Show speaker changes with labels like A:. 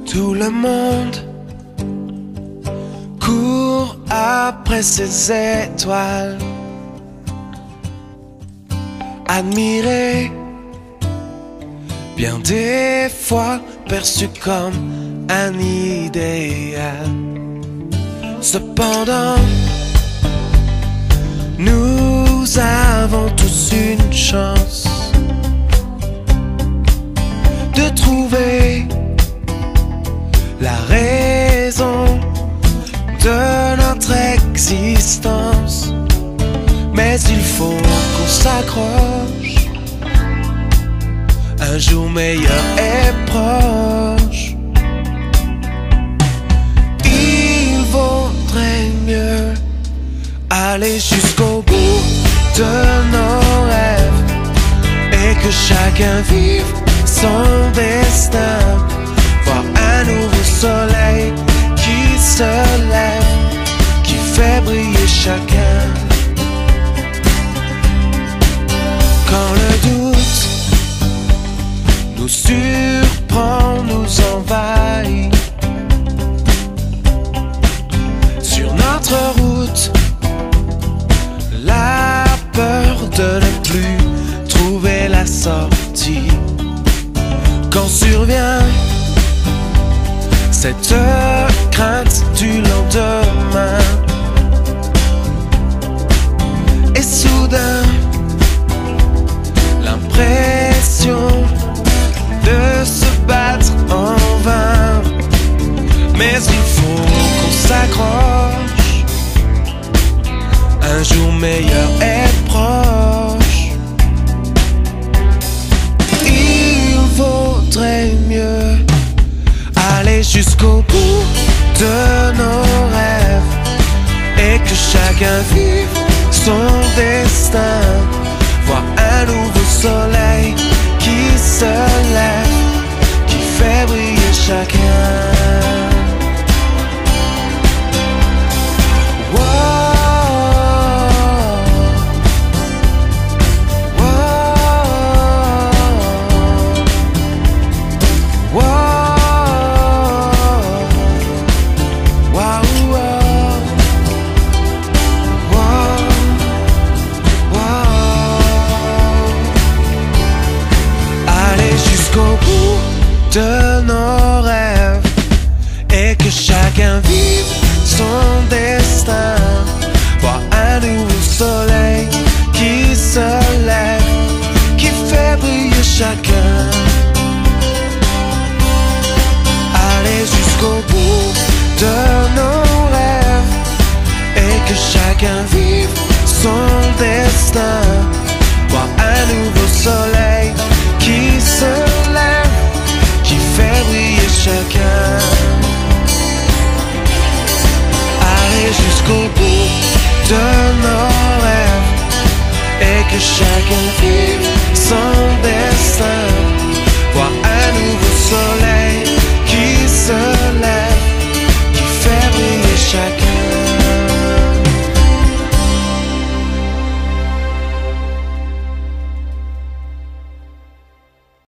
A: Tout le monde court après ces étoiles, admiré, bien des fois perçu comme un idéal. Cependant, nous avons tous une chance de trouver la raison de notre existence. Mais il faut qu'on s'accroche, un jour meilleur est proche. Il vaudrait mieux aller jusqu'au bout de nos rêves et que chacun vive son destin. Voir un nouveau soleil qui se lève, qui fait briller chacun. Quand le doute nous surprend, nous envahit, sur notre route, la peur de ne plus trouver la sortie. Quand survient cette crainte du lendemain, et soudain l'impression de se battre en vain. Mais il faut qu'on s'accroche, un jour meilleur est proche. Il vaudrait mieux aller jusqu'au bout de nos rêves et que chacun vive son destin. Voir un nouveau soleil qui se lève, qui fait briller chacun. De nos rêves et que chacun vive son destin. Voir un nouveau soleil qui se lève, qui fait briller chacun. Aller jusqu'au bout de nos rêves et que chacun vive son destin. Voir un nouveau soleil qui se lève, qui fait briller chacun. Aller jusqu'au bout de nos rêves et que chacun